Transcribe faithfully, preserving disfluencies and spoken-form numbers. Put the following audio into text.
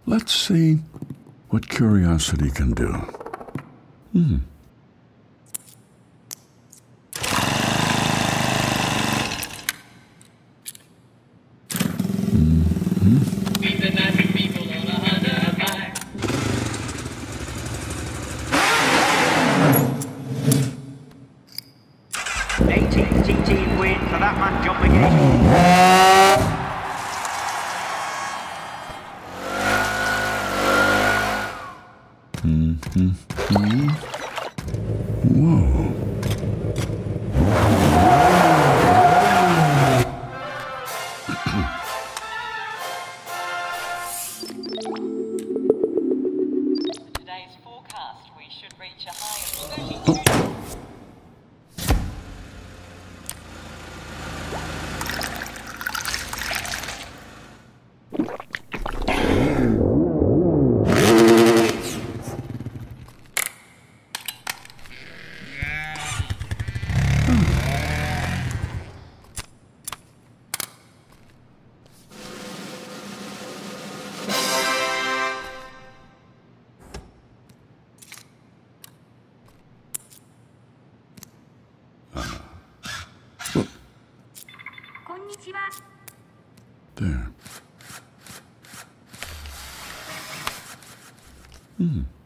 Let's see what curiosity can do. Hmm. eighteen T T win for that man, John McGee. Mm-hmm. Mm-hmm. Whoa. Today's forecast, we should reach a high of thirty-two. Oh. There. Hmm.